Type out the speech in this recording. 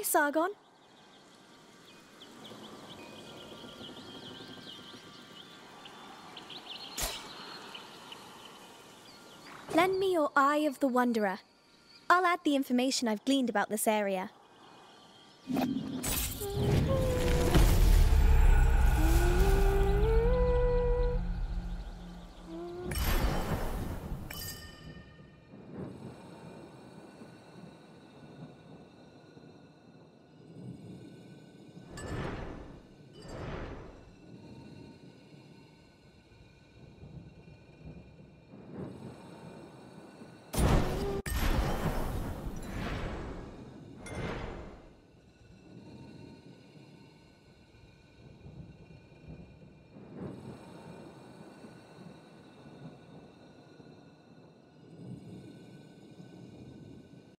Sargon. Lend me your Eye of the Wanderer. I'll add the information I've gleaned about this area.